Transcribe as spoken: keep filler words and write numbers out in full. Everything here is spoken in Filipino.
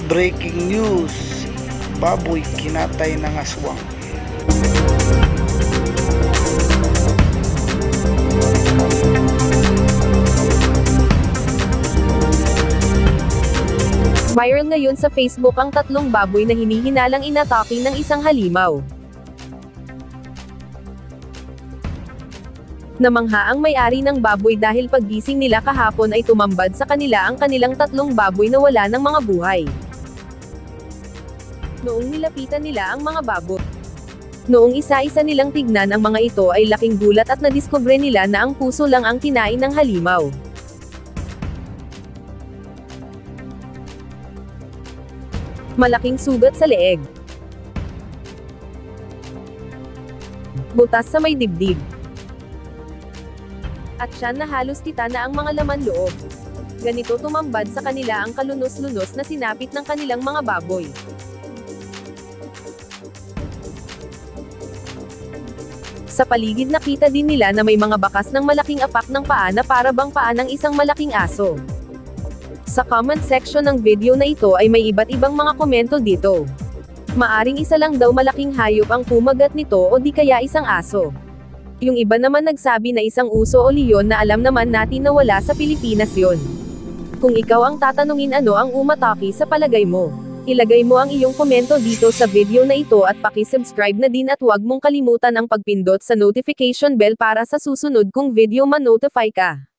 Breaking news, baboy kinatay ng aswang. Viral ngayon sa Facebook ang tatlong baboy na hinihinalang inatake ng isang halimaw. Namangha ang may-ari ng baboy dahil paggising nila kahapon ay tumambad sa kanila ang kanilang tatlong baboy na wala ng mga buhay. Noong nilapitan nila ang mga baboy, noong isa-isa nilang tignan ang mga ito ay laking gulat at nadiskubre nila na ang puso lang ang kinain ng halimaw. Malaking sugat sa leeg, butas sa may dibdib, at tiyan na halos tita na ang mga laman loob. Ganito tumambad sa kanila ang kalunos-lunos na sinapit ng kanilang mga baboy. Sa paligid nakita din nila na may mga bakas ng malaking apak ng paa na para bang paa ng isang malaking aso. Sa comment section ng video na ito ay may iba't ibang mga komento dito. Maaring isa lang daw malaking hayop ang kumagat nito o di kaya isang aso. Yung iba naman nagsabi na isang uso o leon na alam naman natin na wala sa Pilipinas yon. Kung ikaw ang tatanungin ano ang umatake sa palagay mo, ilagay mo ang iyong komento dito sa video na ito at paki-subscribe na din at huwag mong kalimutan ang pagpindot sa notification bell para sa susunod kong video ma-notify ka.